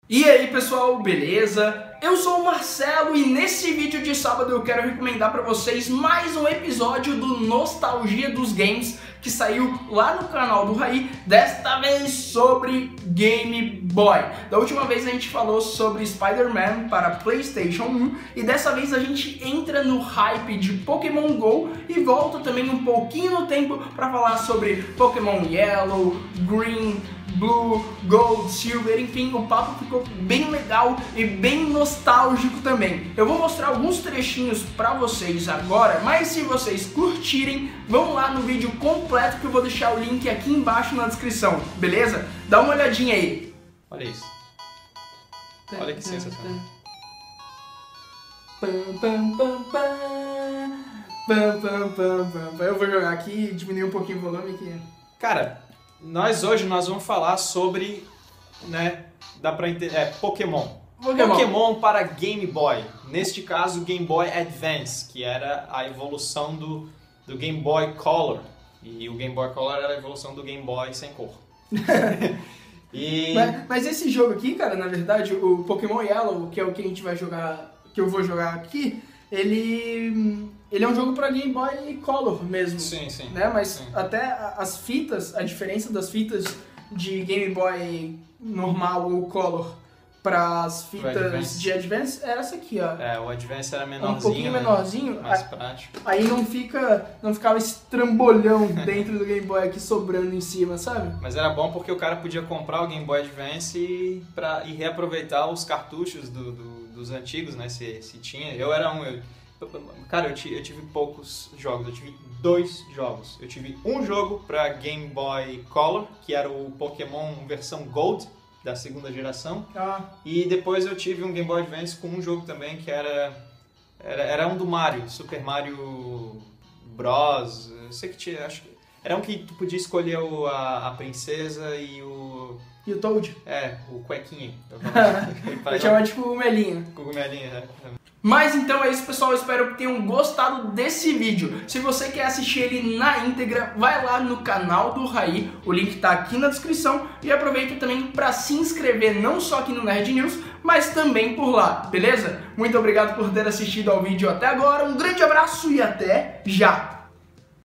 E aí pessoal, beleza? Eu sou o Marcelo e nesse vídeo de sábado eu quero recomendar para vocês mais um episódio do Nostalgia dos Games que saiu lá no canal do Raí, desta vez sobre Game Boy. Da última vez a gente falou sobre Spider-Man para PlayStation 1 e dessa vez a gente entra no hype de Pokémon GO e volta também um pouquinho no tempo para falar sobre Pokémon Yellow, Green, Blue, Gold, Silver, enfim, o papo ficou bem legal e bem nostálgico também. Eu vou mostrar alguns trechinhos pra vocês agora, mas se vocês curtirem, vão lá no vídeo completo que eu vou deixar o link aqui embaixo na descrição, beleza? Dá uma olhadinha aí. Olha isso. Olha que sensacional. Eu vou jogar aqui e diminuir um pouquinho o volume aqui. Cara, hoje nós vamos falar sobre, né, dá pra entender, Pokémon. Pokémon para Game Boy. Neste caso, Game Boy Advance, que era a evolução do Game Boy Color. E o Game Boy Color era a evolução do Game Boy sem cor. Mas esse jogo aqui, cara, na verdade, o Pokémon Yellow, que é o que a gente vai jogar, que eu vou jogar aqui, ele é um jogo para Game Boy Color mesmo. Sim, sim. Né? Mas sim. até as fitas, a diferença das fitas de Game Boy normal ou Color para as fitas de Advance é essa aqui, ó. É, o Advance era menorzinho, um pouquinho menorzinho, mais prático. Aí não ficava esse trambolhão dentro do Game Boy aqui sobrando em cima, sabe? Mas era bom porque o cara podia comprar o Game Boy Advance e reaproveitar os cartuchos dos antigos, né? Se tinha. Eu era um. Cara, eu tive poucos jogos, eu tive 2 jogos. Eu tive um jogo pra Game Boy Color, que era o Pokémon versão Gold, da segunda geração. E depois eu tive um Game Boy Advance com um jogo também que era um do Mario, Super Mario Bros. Eu sei que tinha, acho que era um que tu podia escolher a princesa e o... E o Toad? É, o cuequinho. Vai chamar de cogumelinho. Cogumelinho, né? Mas então é isso, pessoal, eu espero que tenham gostado desse vídeo. Se você quer assistir ele na íntegra, vai lá no canal do Raí, o link tá aqui na descrição. E aproveita também para se inscrever não só aqui no Nerd News, mas também por lá, beleza? Muito obrigado por ter assistido ao vídeo até agora, um grande abraço e até já!